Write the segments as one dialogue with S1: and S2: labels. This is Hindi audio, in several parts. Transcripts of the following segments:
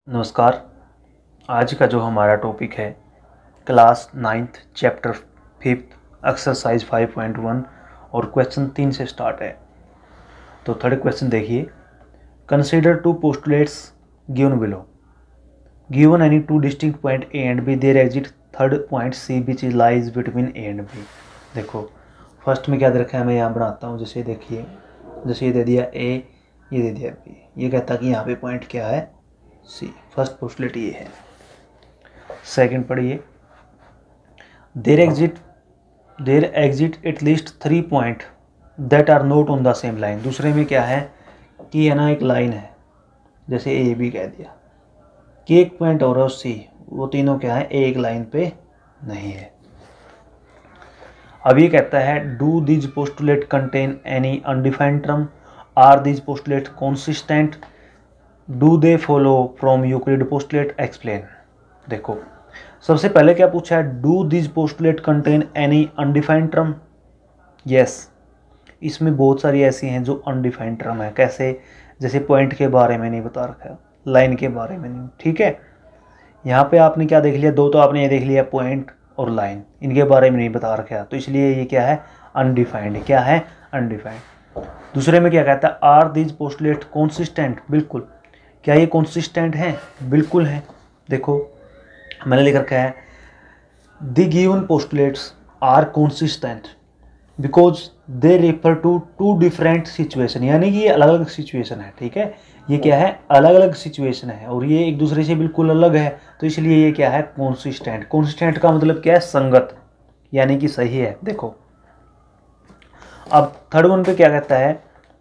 S1: नमस्कार। आज का जो हमारा टॉपिक है class 9th chapter 5th exercise 5.1 और क्वेश्चन 3 से स्टार्ट है। तो थर्ड क्वेश्चन देखिए, consider two postulates given below, given any two distinct point A and B, there exist third point C which is lies between A and B. देखो फर्स्ट में क्या दे रखा है, मैं यहाँ बनाता हूँ। जैसे देखिए, जैसे ये दे दिया ए, ये दे दिया बी, ये कहता है कि यहाँ पे पॉइंट क्या है, सी। फर्स्ट पोस्टुलेट ये है। सेकंड पढ़िए, there exist at least 3 point that are not on the same line. दूसरे में क्या है कि है ना, एक लाइन है, जैसे ए बी कह दिया कि एक पॉइंट और सी, वो तीनों क्या है, एक लाइन पे नहीं है। अब ये कहता है do these postulate contain any undefined term, are these postulate consistent, do they follow from Euclid postulate, explain. देखो सबसे पहले क्या पूछा है, do this postulate contain any undefined term. Yes, इसमें बहुत सारी ऐसी हैं जो अनडिफाइंड टर्म है। कैसे, जैसे पॉइंट के बारे में नहीं बता रखा, लाइन के बारे में नहीं। ठीक है, यहाँ पे आपने क्या देख लिया, दो तो आपने ये देख लिया पॉइंट और लाइन, इनके बारे में नहीं बता रखा, तो इसलिए ये क्या है, अनडिफाइंड। क्या है, अनडिफाइंड। दूसरे में क्या कहता है, आर दिस पोस्टुलेट कॉन्सिस्टेंट। बिल्कुल, क्या ये कॉन्सिस्टेंट है, बिल्कुल है। देखो मैंने लिख रखा है the given postulates are consistent because they refer to two different situation, यानी कि ये अलग अलग सिचुएशन है। ठीक है, ये क्या है, अलग अलग सिचुएशन है और ये एक दूसरे से बिल्कुल अलग है, तो इसलिए ये क्या है, कॉन्सिस्टेंट। कॉन्सिस्टेंट का मतलब क्या है, संगत, यानी कि सही है। देखो अब थर्ड वन पे क्या कहता है,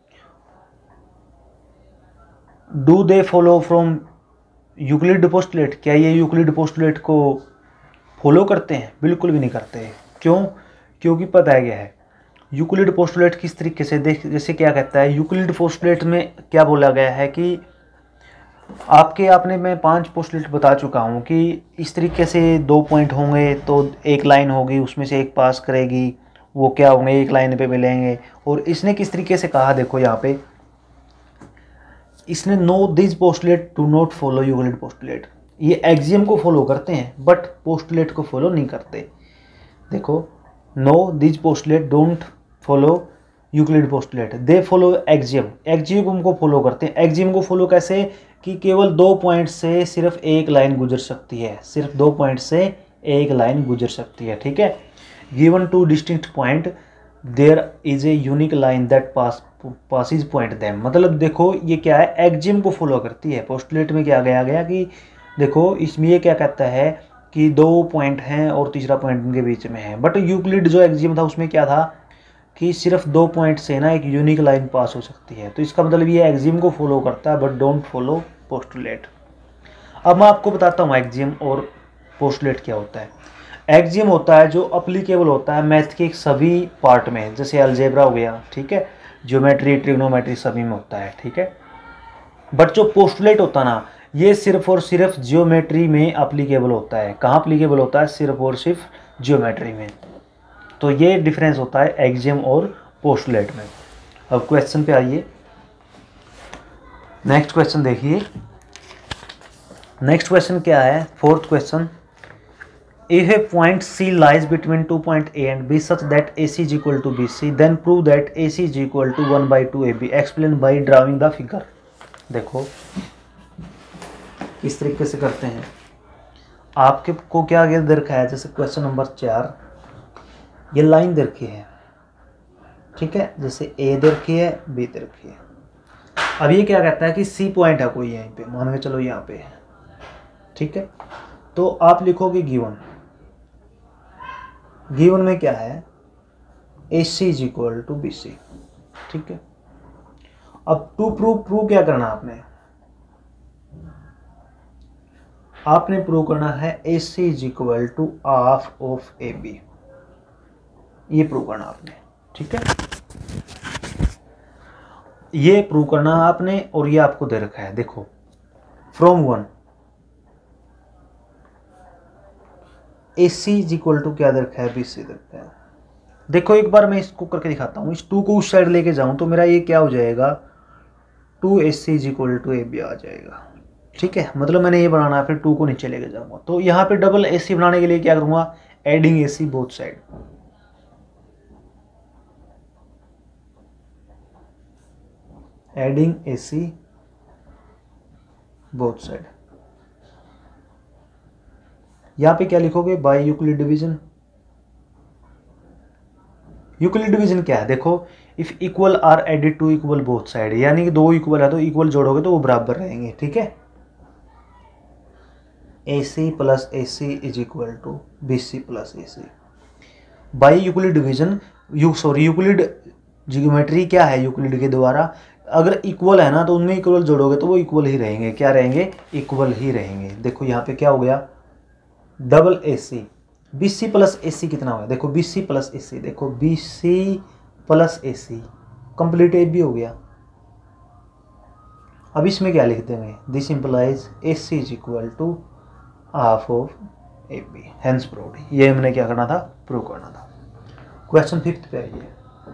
S1: do they follow from Euclid postulate. क्या ये यूक्लिड पोस्टुलेट को फॉलो करते हैं, बिल्कुल भी नहीं करते हैं। क्यों, क्योंकि पता है क्या है, यूक्लिड पोस्टुलेट किस तरीके से देख, जैसे क्या कहता है, यूक्लिड पोस्टुलेट में क्या बोला गया है कि आपने मैं 5 पोस्टुलेट बता चुका हूँ कि इस तरीके से 2 पॉइंट होंगे तो एक लाइन होगी, उसमें से एक पास करेगी, वो क्या होंगे, एक लाइन पे मिलेंगे। और इसने किस तरीके से कहा, देखो यहाँ पे इसने no this postulate to not follow Euclid postulate. ये एक्सियम को फॉलो करते हैं बट पोस्टुलेट को फॉलो नहीं करते। देखो, no this postulate don't follow Euclid postulate, they follow axiom. Axiom को फॉलो करते हैं। एक्सियम को फॉलो कैसे, कि केवल 2 पॉइंट से सिर्फ एक लाइन गुजर सकती है, सिर्फ 2 पॉइंट से एक लाइन गुजर सकती है। ठीक है, given two distinct point there is a unique line that passes point them. मतलब देखो ये क्या है, एक्सियम को फॉलो करती है। पोस्टुलेट में क्या गया कि देखो इसमें ये क्या कहता है कि 2 पॉइंट हैं और तीसरा पॉइंट उनके बीच में है, बट यूक्लिड जो एक्सियम था उसमें क्या था कि सिर्फ 2 पॉइंट से ना एक यूनिक लाइन पास हो सकती है। तो इसका मतलब ये एक्सियम को फॉलो करता है बट डोंट फॉलो पोस्टुलेट। अब मैं आपको बताता हूँ एक्सियम और पोस्टुलेट क्या होता है। एक्सियम होता है जो अप्लीकेबल होता है मैथ के सभी पार्ट में, जैसे अलजेब्रा हो गया, ठीक है, ज्योमेट्री, ट्रिग्नोमेट्री सभी में होता है। ठीक है, बट जो पोस्टुलेट होता है ना, ये सिर्फ और सिर्फ ज्योमेट्री में अप्लीकेबल होता है। कहाँ अप्लीकेबल होता है, सिर्फ और सिर्फ ज्योमेट्री में। तो ये डिफरेंस होता है एक्सियम और पोस्टुलेट में। अब क्वेश्चन पे आइए, नेक्स्ट क्वेश्चन देखिए। नेक्स्ट क्वेश्चन क्या है, fourth question, if a point C lies between 2 point A and B such that AC is equal to BC, then prove that AC is equal to 1/2 AB, explain by drawing the figure। देखो किस तरीके से करते हैं, आपके को क्या आगे दे रखा है, जैसे क्वेश्चन नंबर 4, ये लाइन दे रखी है। ठीक है, जैसे A दे रखी है, B दे रखी है। अब ये क्या कहता है कि C पॉइंट है कोई यहीं पे, मान के चलो यहाँ पे है। ठीक है, तो आप लिखोगे गिवन में क्या है, AC is equal to BC। ठीक है, अब टू प्रूव क्या करना आपने प्रूव करना है AC is equal to half of AB, ये प्रूव करना आपने। ठीक है, ये प्रूव करना आपने, और ये आपको दे रखा है, देखो from 1 AC is equal to क्या दे रखा है, BC दे रखा है। देखो एक बार मैं इसको करके दिखाता हूँ, इस 2 को उस साइड लेके जाऊँ तो मेरा ये क्या हो जाएगा, 2AC is equal to AB आ जाएगा। ठीक है, मतलब मैंने ये बनाना है, फिर 2 को नीचे लेके जाऊंगा। तो यहाँ पे डबल AC बनाने के लिए क्या करूंगा, adding AC both side, adding AC both side. यहाँ पे क्या लिखोगे, by Euclid division. Euclid division क्या है, देखो if equal are added to equal both side, यानी कि 2 इक्वल है तो इक्वल जोड़ोगे तो वो बराबर रहेंगे, ठीक है। AC plus AC is equal to BC plus AC। By Euclid division, Euclid geometry क्या है, यूक्लिड के द्वारा अगर इक्वल है ना तो उनमें इक्वल जोड़ोगे तो वो इक्वल ही रहेंगे, क्या रहेंगे, इक्वल ही रहेंगे। देखो यहाँ पे क्या हो गया, double AC, BC plus AC कितना हो गया, देखो BC प्लस AC, देखो BC plus AC complete AB हो गया। अब इसमें क्या लिख देंगे, this implies AC is equal to half of AB, hence proved. ये हमने क्या करना था, प्रूव करना था। क्वेश्चन 5 पे आइए।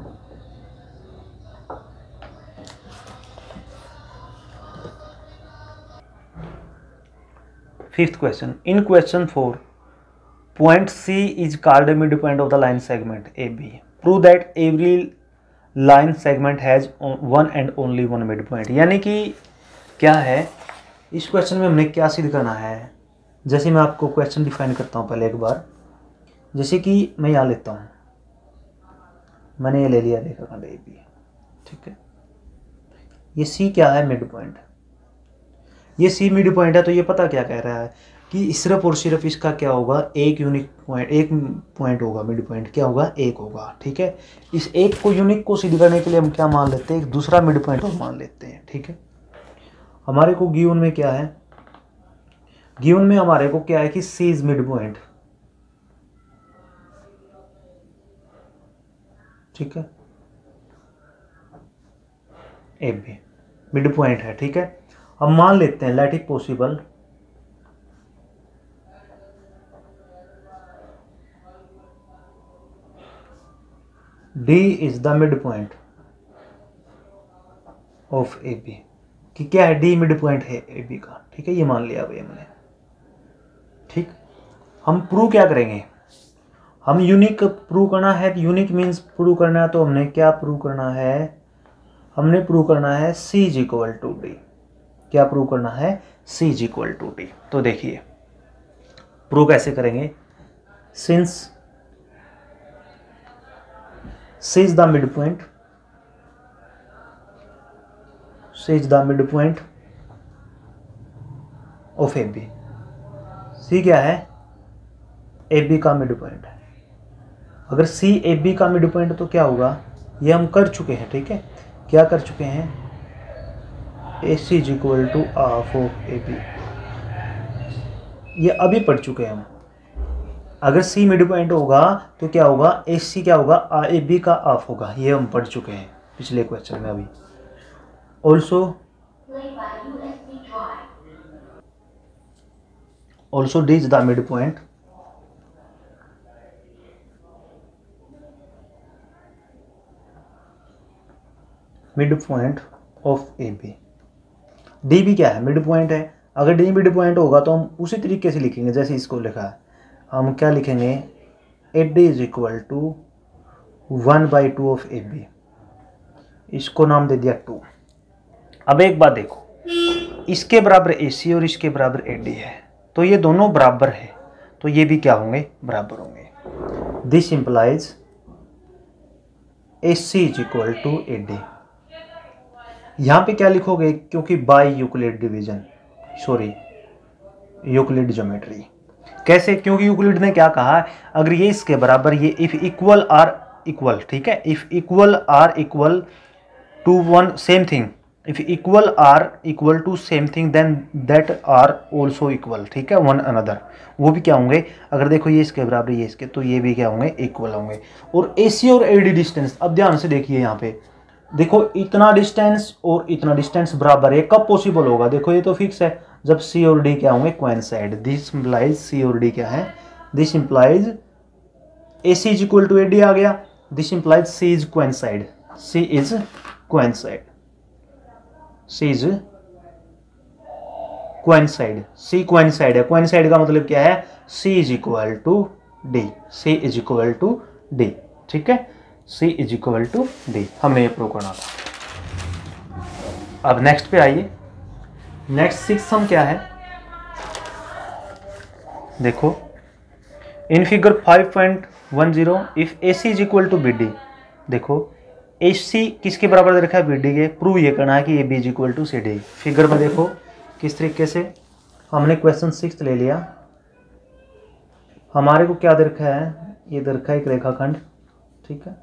S1: Fifth question, in question 4 point C is called mid point of the line segment AB, prove that every line segment has one and only one mid point. यानी कि क्या है, इस क्वेश्चन में हमने क्या सिद्ध करना है, जैसे मैं आपको क्वेश्चन डिफाइन करता हूँ पहले एक बार। जैसे कि मैं यहाँ लेता हूँ, मैंने ये ले लिया रेखाखंड AB, ठीक है। ये C क्या है, मिड पॉइंट। ये C मिड पॉइंट है, तो ये पता क्या कह रहा है कि सिर्फ और सिर्फ इसका क्या होगा, एक यूनिक पॉइंट, एक पॉइंट होगा, मिड पॉइंट क्या होगा, एक होगा, ठीक है। इस एक को यूनिक को सिद्ध करने के लिए हम क्या मान लेते हैं, एक दूसरा मिड पॉइंट और मान लेते हैं, ठीक है। हमारे को गिवन में क्या है, गिवन में हमारे को क्या है कि C इज मिड पॉइंट, ठीक है, AB मिड पॉइंट है, ठीक है। अब मान लेते हैं let it possible D is the mid point of AB, कि क्या है, D मिड पॉइंट है AB का, ठीक है। ये मान लिया भाई हमने, ठीक। हम प्रूव क्या करेंगे, हम यूनिक प्रूव करना है, यूनिक मीन्स प्रूव करना है, तो हमने क्या प्रूव करना है, हमने प्रूव करना है C is equal to D। क्या प्रूव करना है, C is equal to D। तो देखिए प्रूव कैसे करेंगे, since C is the mid point, C is the mid point of AB। C क्या है, AB का मिड पॉइंट है। अगर C AB का मिड पॉइंट तो क्या होगा, ये हम कर चुके हैं, ठीक है। क्या कर चुके हैं, AC is equal to half of AB, ये अभी पढ़ चुके हैं हम। अगर C मिड पॉइंट होगा तो क्या होगा, AC क्या होगा, AB का हाफ होगा, ये हम पढ़ चुके हैं पिछले क्वेश्चन में अभी। Also D is the mid point of AB। D भी क्या है, मिड पॉइंट है। अगर D मिड पॉइंट होगा तो हम उसी तरीके से लिखेंगे जैसे इसको लिखा है। हम क्या लिखेंगे, AD is equal to 1/2 of AB, इसको नाम दे दिया 2। अब एक बात देखो, इसके बराबर AC और इसके बराबर AD है, तो ये दोनों बराबर है, तो ये भी क्या होंगे, बराबर होंगे। This implies AC is equal to AD। यहाँ पे क्या लिखोगे, क्योंकि by Euclid division, sorry Euclid geometry. कैसे, क्योंकि यूक्लिड ने क्या कहा, अगर ये इसके बराबर, ये इफ इक्वल आर इक्वल, ठीक है, if equal are equal to one same thing, if equal are equal to same thing then that are also equal, ठीक है, वन अनदर, वो भी क्या होंगे, अगर देखो ये इसके बराबर ये इसके, तो ये भी क्या होंगे, इक्वल होंगे। और AC और AD डिस्टेंस, अब ध्यान से देखिए यहाँ पे, देखो इतना डिस्टेंस और इतना डिस्टेंस बराबर है, कब पॉसिबल होगा, देखो ये तो फिक्स है, जब C और D क्या होंगे, कोइंसाइड। दिस इंप्लाइज C और D क्या है, this implies AC is equal to AD आ गया, this implies C is coincide, C is coincide, C is coincide, C coincide है। कोइंसाइड का मतलब क्या है, C is equal to D, C is equal to D, ठीक है, C is equal to D, हमने ये प्रूव करना था। अब नेक्स्ट पे आइए, नेक्स्ट 6 सम क्या है, देखो in figure 5.10 if A C is equal to B D, देखो ए सी किसके बराबर दे रखा है, बी डी के, प्रूव ये करना है कि A B is equal to C D. Figure में देखो किस तरीके से हमने क्वेश्चन 6 ले लिया, हमारे को क्या दे रखा है, ये दे रखा है एक रेखाखंड, ठीक है,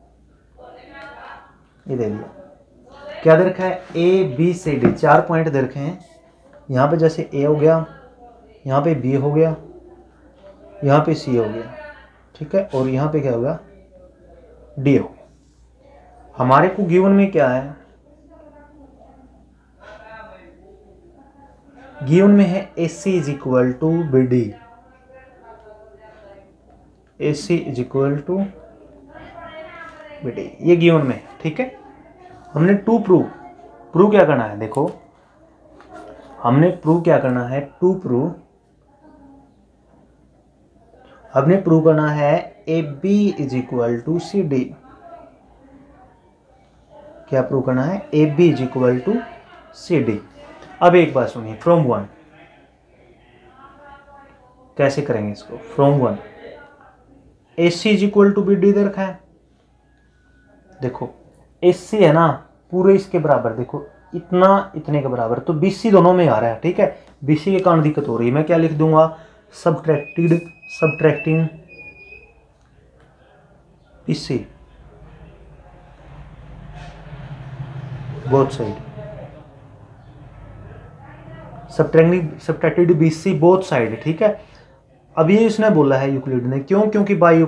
S1: ये दे दिया, क्या दे रखा है, A B C D, 4 point दे रखे हैं। यहाँ पे जैसे ए हो गया, यहाँ पे बी हो गया, यहाँ पे सी हो गया, ठीक है, और यहाँ पे क्या होगा, डी हो गया। हमारे को गिवन में क्या है, गिवन में है A C is equal to B D, A C is equal to B D, ये गिवन में है, ठीक है। हमने टू प्रूव क्या करना है, देखो हमने प्रूव क्या करना है, हमने प्रूव करना है A B is equal to C D, क्या प्रूव करना है, A B is equal to C D. अब एक बात सुनिए, फ्रॉम 1 कैसे करेंगे इसको, from 1 A C is equal to B D दे रखा है, देखो ए सी है ना पूरे इसके बराबर, देखो इतना इतने के बराबर, तो बी सी दोनों में आ रहा है, ठीक है, बी सी के कारण दिक्कत हो रही है, मैं क्या लिख दूंगा, subtracting B C both side, subtracted B C both side, ठीक है। अब ये इसने बोला है यूक्लिड ने, क्यों, क्योंकि बाय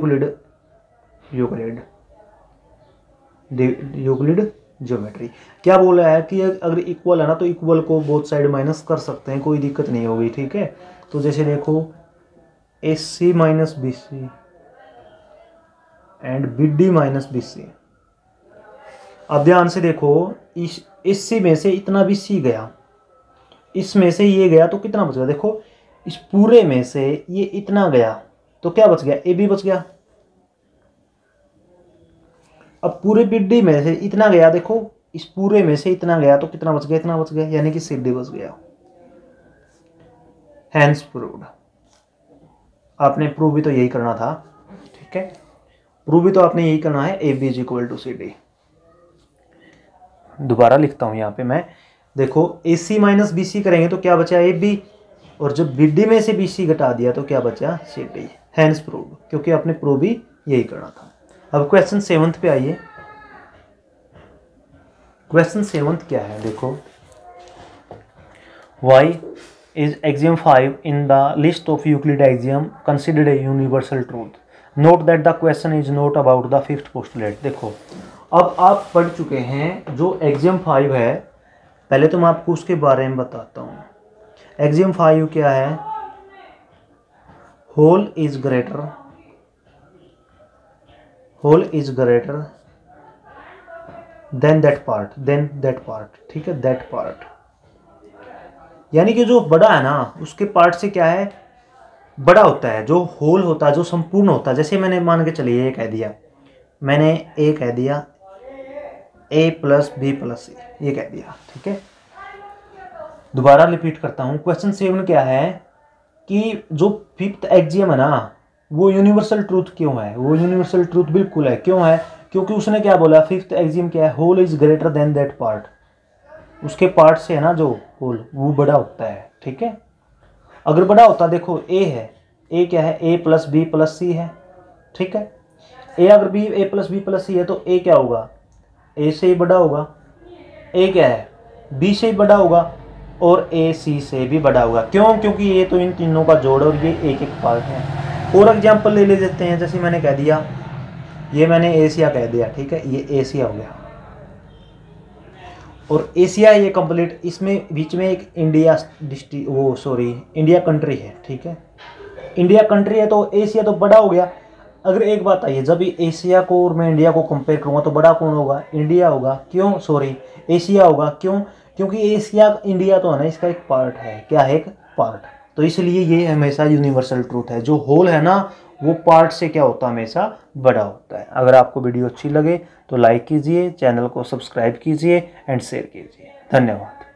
S1: यूक्लिड ज्योमेट्री क्या बोला है कि अगर इक्वल है ना तो इक्वल को बोथ साइड माइनस कर सकते हैं, कोई दिक्कत नहीं होगी, ठीक है। तो जैसे देखो A C minus B C and B D minus B C, अब ध्यान से देखो इस सी में से इतना बी सी गया, इसमें से ये गया, तो कितना बच गया, देखो इस पूरे में से ये इतना गया तो क्या बच गया, ए बी बच गया। अब पूरे बी डी में से इतना गया, देखो इस पूरे में से इतना गया तो कितना बच गया, इतना बच गया, यानी कि सी डी बच गया। हैंस प्रूव्ड, आपने प्रूव भी तो यही करना था, ठीक है, प्रूव भी तो आपने यही करना है, A B is equal to C D. दोबारा लिखता हूं यहाँ पे मैं, देखो ए सी माइनस बी सी करेंगे तो क्या बचा, ए बी, और जब बी डी में से बी सी घटा दिया तो क्या बचा, सी डी। हैंस प्रूव्ड, क्योंकि आपने प्रूव भी यही करना था। अब क्वेश्चन 7 पे आइए, क्वेश्चन 7 क्या है, देखो y is axiom 5 in the list of Euclid axiom considered a universal truth. Note that the question is not about the fifth postulate. देखो अब आप पढ़ चुके हैं जो axiom 5 है, पहले तो मैं आपको उसके बारे में बताता हूँ। axiom 5 क्या है, whole is greater than that part, ठीक है, that part, यानी कि जो बड़ा है ना उसके पार्ट से क्या है, बड़ा होता है, जो होल होता है, जो संपूर्ण होता है। जैसे मैंने मान के चलिए ये कह दिया, मैंने ए कह दिया A plus B plus C, ये कह दिया, ठीक है। दोबारा रिपीट करता हूँ, क्वेश्चन 7 क्या है कि जो फिफ्थ एक्सियम है ना वो यूनिवर्सल ट्रूथ क्यों है, वो यूनिवर्सल ट्रूथ बिल्कुल है, क्यों है, क्योंकि उसने क्या बोला, फिफ्थ एक्सियम क्या है, whole is greater than that part, उसके पार्ट से है ना जो होल वो बड़ा होता है, ठीक है। अगर बड़ा होता, देखो ए है, ए क्या है, A plus B plus C है, ठीक है, ए अगर B A plus B plus C है तो ए क्या होगा, ए से ही बड़ा होगा, ए क्या है, बी से ही बड़ा होगा, और ए सी से भी बड़ा होगा, क्यों, क्योंकि ये तो इन तीनों का जोड़ और ये एक एक पार्ट है। और एग्जाम्पल ले लेते हैं, जैसे मैंने कह दिया, ये मैंने एशिया कह दिया, ठीक है, ये एशिया हो गया, और एशिया ये कंप्लीट, इसमें बीच में एक इंडिया इंडिया कंट्री है, ठीक है, इंडिया कंट्री है तो एशिया तो बड़ा हो गया। अगर एक बात आइए, जब एशिया को और मैं इंडिया को कंपेयर करूँगा तो बड़ा कौन होगा, इंडिया होगा, क्यों, एशिया होगा, क्यों, क्योंकि एशिया इंडिया तो है ना इसका एक पार्ट है, क्या है, एक पार्ट। तो इसलिए ये हमेशा यूनिवर्सल ट्रूथ है, जो होल है ना वो पार्ट से क्या होता है, हमेशा बड़ा होता है। अगर आपको वीडियो अच्छी लगे तो लाइक कीजिए, चैनल को सब्सक्राइब कीजिए एंड शेयर कीजिए। धन्यवाद।